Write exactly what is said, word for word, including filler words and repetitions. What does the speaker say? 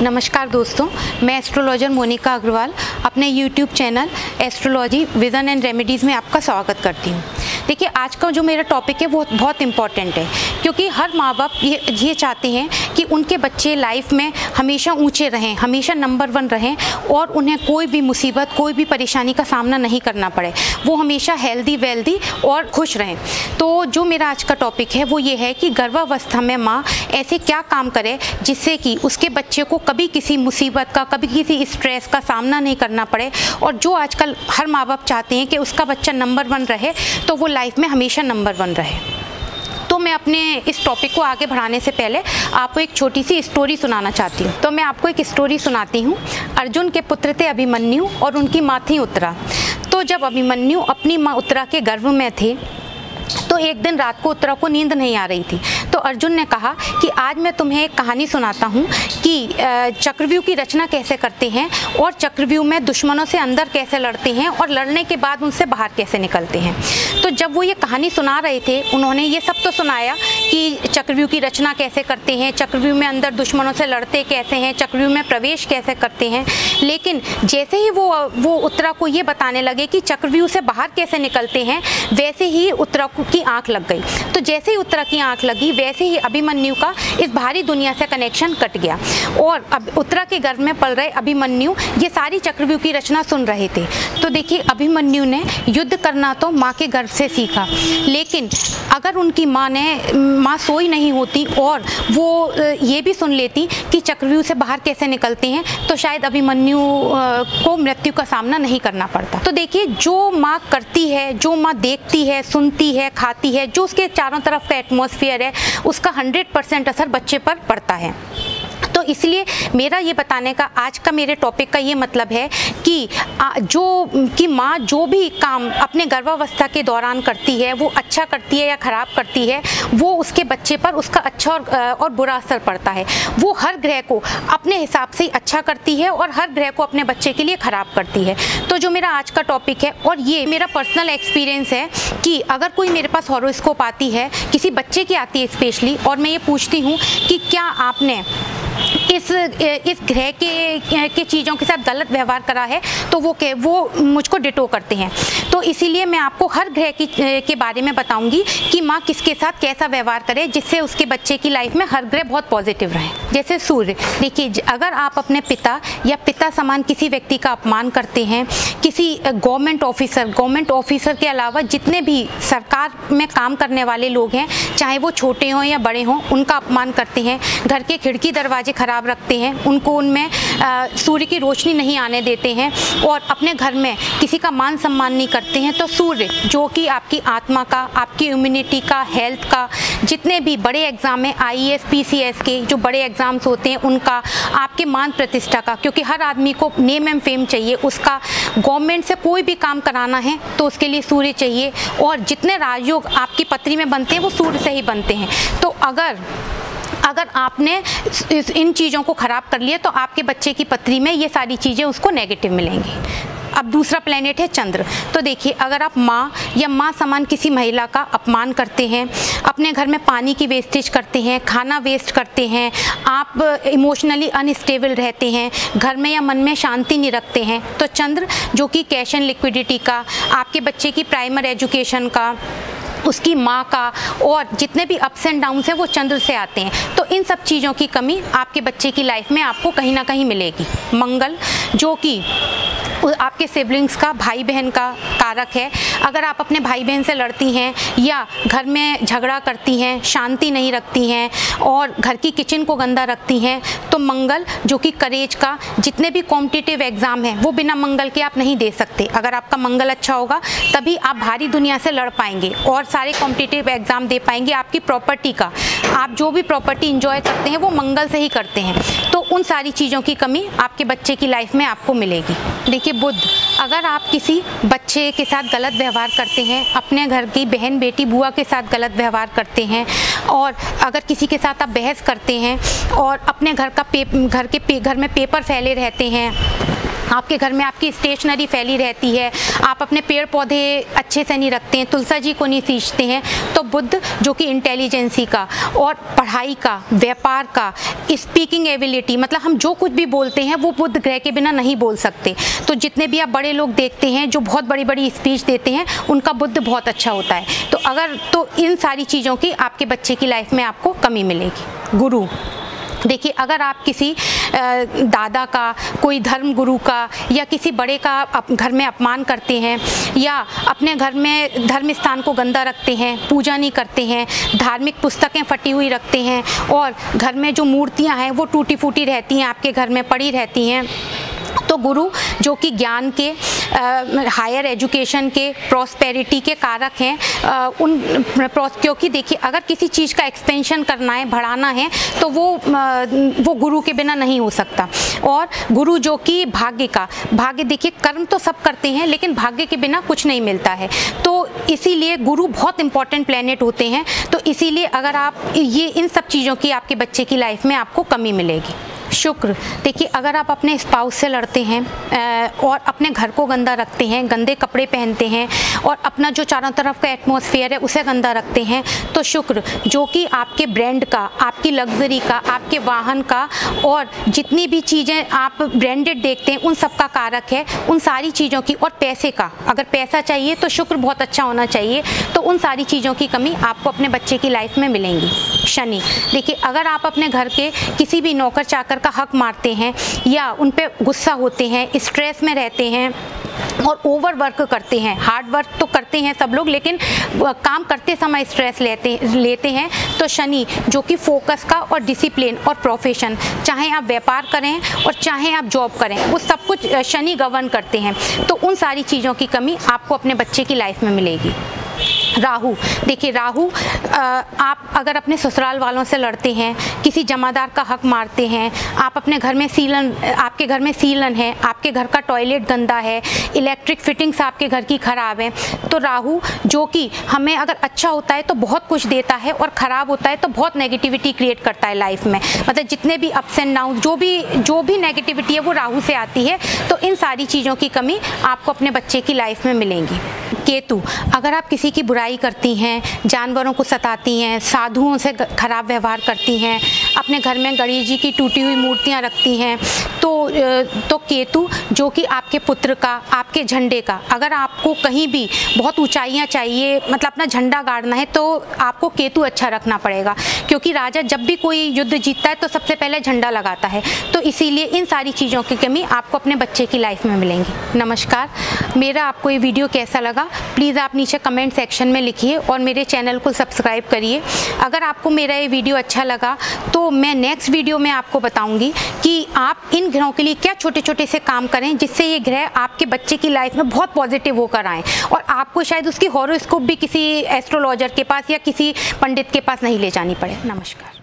नमस्कार दोस्तों, मैं एस्ट्रोलॉजर मोनिका अग्रवाल अपने YouTube channel astrology vision and remedies में आपका स्वागत करती हूँ। देखिए, आज का जो मेरा टॉपिक है वो बहुत इम्पॉर्टेंट है, क्योंकि हर माँ बाप ये ये चाहते हैं कि उनके बच्चे लाइफ में हमेशा ऊंचे रहें, हमेशा नंबर वन रहें और उन्हें कोई भी मुसीबत, कोई भी परेशानी का सामना नहीं करना पड़े, वो हमेशा हेल्दी वेल्दी और खुश रहें। तो जो मेरा आज का टॉपिक है वो ये है कि गर्भावस्था में माँ ऐसे क्या काम करे जिससे कि उसके बच्चे को कभी किसी मुसीबत का, कभी किसी स्ट्रेस का सामना नहीं करना पड़े। और जो आजकल हर माँ बाप चाहते हैं कि उसका बच्चा नंबर वन रहे, तो वो लाइफ में हमेशा नंबर वन रहे। तो मैं अपने इस टॉपिक को आगे बढ़ाने से पहले आपको एक छोटी सी स्टोरी सुनाना चाहती हूँ। तो मैं आपको एक स्टोरी सुनाती हूँ। अर्जुन के पुत्र थे अभिमन्यु और उनकी माँ थी उत्तरा। तो जब अभिमन्यु अपनी माँ उत्तरा के गर्भ में थे तो एक दिन रात को उत्तरा को नींद नहीं आ रही थी। तो अर्जुन ने कहा कि आज मैं तुम्हें एक कहानी सुनाता हूँ कि चक्रव्यूह की रचना कैसे करते हैं और चक्रव्यूह में दुश्मनों से अंदर कैसे लड़ते हैं और लड़ने के बाद उनसे बाहर कैसे निकलते हैं। तो जब वो ये कहानी सुना रहे थे, उन्होंने ये सब तो सुनाया कि चक्रव्यूह की रचना कैसे करते हैं, चक्रव्यूह में अंदर दुश्मनों से लड़ते कैसे हैं, चक्रव्यूह में प्रवेश कैसे करते हैं। लेकिन जैसे ही वो वो उत्तरा को ये बताने लगे कि चक्रव्यूह से बाहर कैसे निकलते हैं, वैसे ही उत्तरा की आंख लग गई। तो जैसे ही उत्तरा की आंख लगी, वैसे ही अभिमन्यु का इस भारी दुनिया से कनेक्शन कट गया। और अब उत्तरा के गर्भ में पल रहे अभिमन्यु ये सारी चक्रव्यूह की रचना सुन रहे थे। तो देखिए, अभिमन्यु ने युद्ध करना तो माँ के गर्भ से सीखा, लेकिन अगर उनकी माँ ने माँ सोई नहीं होती और वो ये भी सुन लेती कि चक्रव्यूह से बाहर कैसे निकलते हैं, तो शायद अभिमन्यु को मृत्यु का सामना नहीं करना पड़ता। तो देखिए, जो माँ करती है, जो माँ देखती है, सुनती है, खाती है, जो उसके चारों तरफ का एटमॉस्फेयर है, उसका हंड्रेड परसेंट असर बच्चे पर पड़ता है। तो इसलिए मेरा ये बताने का, आज का मेरे टॉपिक का ये मतलब है कि जो कि माँ जो भी काम अपने गर्भावस्था के दौरान करती है, वो अच्छा करती है या ख़राब करती है, वो उसके बच्चे पर उसका अच्छा और, और बुरा असर पड़ता है। वो हर ग्रह को अपने हिसाब से अच्छा करती है और हर ग्रह को अपने बच्चे के लिए ख़राब करती है। तो जो मेरा आज का टॉपिक है, और ये मेरा पर्सनल एक्सपीरियंस है कि अगर कोई मेरे पास हॉरोस्कोप आती है, किसी बच्चे की आती है स्पेशली, और मैं ये पूछती हूँ कि क्या आपने इस इस ग्रह के के चीज़ों के साथ गलत व्यवहार करा है, तो वो के वो मुझको डिटो करते हैं। तो इसीलिए मैं आपको हर ग्रह की के बारे में बताऊंगी कि माँ किसके साथ कैसा व्यवहार करे जिससे उसके बच्चे की लाइफ में हर ग्रह बहुत पॉजिटिव रहे। जैसे सूर्य, देखिए, अगर आप अपने पिता या पिता समान किसी व्यक्ति का अपमान करते हैं, किसी गवर्नमेंट ऑफिसर गवर्नमेंट ऑफिसर के अलावा जितने भी सरकार में काम करने वाले लोग हैं, चाहे वो छोटे हों या बड़े हों, उनका अपमान करते हैं, घर के खिड़की दरवाजे खराब रखते हैं, उनको उनमें सूर्य की रोशनी नहीं आने देते हैं और अपने घर में किसी का मान सम्मान नहीं करते हैं, तो सूर्य जो कि आपकी आत्मा का, आपकी इम्यूनिटी का, हेल्थ का, जितने भी बड़े एग्ज़ाम हैं, I A S, P C S के जो बड़े एग्ज़ाम्स होते हैं उनका, आपके मान प्रतिष्ठा का, क्योंकि हर आदमी को नेम एंड फेम चाहिए, उसका गवर्नमेंट से कोई भी काम कराना है तो उसके लिए सूर्य चाहिए। और जितने राजयोग आपकी पत्री में बनते हैं वो सूर्य से ही बनते हैं। तो अगर अगर आपने इन चीज़ों को ख़राब कर लिया तो आपके बच्चे की पत्री में ये सारी चीज़ें उसको नेगेटिव मिलेंगी। अब दूसरा प्लेनेट है चंद्र। तो देखिए, अगर आप माँ या माँ समान किसी महिला का अपमान करते हैं, अपने घर में पानी की वेस्टेज करते हैं, खाना वेस्ट करते हैं, आप इमोशनली अनस्टेबल रहते हैं, घर में या मन में शांति नहीं रखते हैं, तो चंद्र जो कि कैश एंड लिक्विडिटी का, आपके बच्चे की प्राइमरी एजुकेशन का, उसकी माँ का, और जितने भी अप्स एंड डाउन्स हैं वो चंद्र से आते हैं। तो इन सब चीज़ों की कमी आपके बच्चे की लाइफ में आपको कहीं ना कहीं मिलेगी। मंगल जो कि आपके सिबलिंग्स का, भाई बहन का कारक है। अगर आप अपने भाई बहन से लड़ती हैं या घर में झगड़ा करती हैं, शांति नहीं रखती हैं और घर की किचन को गंदा रखती हैं, तो मंगल जो कि करेज का, जितने भी कॉम्पिटिटिव एग्ज़ाम हैं वो बिना मंगल के आप नहीं दे सकते। अगर आपका मंगल अच्छा होगा तभी आप भारी दुनिया से लड़ पाएंगे और सारे कॉम्पिटिटिव एग्ज़ाम दे पाएंगे। आपकी प्रॉपर्टी का, आप जो भी प्रॉपर्टी इंजॉय करते हैं वो मंगल से ही करते हैं। तो उन सारी चीज़ों की कमी आपके बच्चे की लाइफ में आपको मिलेगी। देखिए, बुध, अगर आप किसी बच्चे के साथ गलत व्यवहार करते हैं, अपने घर की बहन, बेटी, बुआ के साथ गलत व्यवहार करते हैं, और अगर किसी के साथ आप बहस करते हैं और अपने घर का पे घर के पे, घर में पेपर फैले रहते हैं, आपके घर में आपकी स्टेशनरी फैली रहती है, आप अपने पेड़ पौधे अच्छे से नहीं रखते हैं, तुलसा जी को नहीं सींचते हैं, तो बुध जो कि इंटेलिजेंसी का और पढ़ाई का, व्यापार का, स्पीकिंग एबिलिटी, मतलब हम जो कुछ भी बोलते हैं वो बुध ग्रह के बिना नहीं बोल सकते। तो जितने भी आप बड़े लोग देखते हैं जो बहुत बड़ी बड़ी स्पीच देते हैं, उनका बुध बहुत अच्छा होता है। तो अगर तो इन सारी चीज़ों की आपके बच्चे की लाइफ में आपको कमी मिलेगी। गुरु, देखिए अगर आप किसी दादा का, कोई धर्म गुरु का या किसी बड़े का घर में अपमान करते हैं या अपने घर में धर्म स्थान को गंदा रखते हैं, पूजा नहीं करते हैं, धार्मिक पुस्तकें फटी हुई रखते हैं और घर में जो मूर्तियां हैं वो टूटी फूटी रहती हैं, आपके घर में पड़ी रहती हैं, तो गुरु जो कि ज्ञान के, हायर एजुकेशन के, प्रॉस्पेरिटी के कारक हैं, आ, उन क्योंकि देखिए अगर किसी चीज़ का एक्सपेंशन करना है, बढ़ाना है, तो वो आ, वो गुरु के बिना नहीं हो सकता। और गुरु जो कि भाग्य का, भाग्य देखिए कर्म तो सब करते हैं लेकिन भाग्य के बिना कुछ नहीं मिलता है, तो इसीलिए गुरु बहुत इंपॉर्टेंट प्लेनेट होते हैं। तो इसीलिए अगर आप ये इन सब चीज़ों की आपके बच्चे की लाइफ में आपको कमी मिलेगी। शुक्र, देखिए अगर आप अपने स्पाउस से लड़ते हैं और अपने घर को गंदा रखते हैं, गंदे कपड़े पहनते हैं और अपना जो चारों तरफ का एटमॉस्फेयर है उसे गंदा रखते हैं, तो शुक्र जो कि आपके ब्रांड का, आपकी लग्जरी का, आपके वाहन का और जितनी भी चीज़ें आप ब्रांडेड देखते हैं उन सब का कारक है। उन सारी चीज़ों की, और पैसे का, अगर पैसा चाहिए तो शुक्र बहुत अच्छा होना चाहिए, तो उन सारी चीज़ों की कमी आपको अपने बच्चे की लाइफ में मिलेंगी। शनि, देखिए अगर आप अपने घर के किसी भी नौकर चाकर का हक मारते हैं या उन पे गुस्सा होते हैं, स्ट्रेस में रहते हैं और ओवर वर्क करते हैं, हार्ड वर्क तो करते हैं सब लोग लेकिन काम करते समय स्ट्रेस लेते लेते हैं, तो शनि जो कि फोकस का और डिसिप्लिन और प्रोफेशन, चाहे आप व्यापार करें और चाहे आप जॉब करें, वो सब कुछ शनि गवर्न करते हैं, तो उन सारी चीज़ों की कमी आपको अपने बच्चे की लाइफ में मिलेगी। राहु, देखिए राहु, आप अगर अपने ससुराल वालों से लड़ते हैं, किसी जमादार का हक मारते हैं, आप अपने घर में सीलन, आपके घर में सीलन है, आपके घर का टॉयलेट गंदा है, इलेक्ट्रिक फिटिंग्स आपके घर की ख़राब है, तो राहु जो कि हमें अगर अच्छा होता है तो बहुत कुछ देता है और ख़राब होता है तो बहुत नेगेटिविटी क्रिएट करता है लाइफ में। मतलब जितने भी अप्स एंड डाउन, जो भी जो भी नेगेटिविटी है वो राहु से आती है, तो इन सारी चीज़ों की कमी आपको अपने बच्चे की लाइफ में मिलेंगी। केतु, अगर आप किसी की बुराई करती हैं, जानवरों को सताती हैं, साधुओं से खराब व्यवहार करती हैं, अपने घर में गणेश जी की टूटी हुई मूर्तियां रखती हैं, तो तो केतु जो कि आपके पुत्र का, आपके झंडे का, अगर आपको कहीं भी बहुत ऊंचाइयां चाहिए, मतलब अपना झंडा गाड़ना है, तो आपको केतु अच्छा रखना पड़ेगा, क्योंकि राजा जब भी कोई युद्ध जीतता है तो सबसे पहले झंडा लगाता है, तो इसीलिए इन सारी चीज़ों की कमी आपको अपने बच्चे की लाइफ में मिलेंगी। नमस्कार, मेरा आपको ये वीडियो कैसा लगा प्लीज़ आप नीचे कमेंट सेक्शन में लिखिए और मेरे चैनल को सब्सक्राइब करिए। अगर आपको मेरा ये वीडियो अच्छा लगा तो मैं नेक्स्ट वीडियो में आपको बताऊंगी कि आप इन ग्रहों के लिए क्या छोटे छोटे से काम करें जिससे ये ग्रह आपके बच्चे की लाइफ में बहुत पॉजिटिव होकर आएँ और आपको शायद उसकी हॉरोस्कोप भी किसी एस्ट्रोलॉजर के पास या किसी पंडित के पास नहीं ले जानी पड़े। नमस्कार।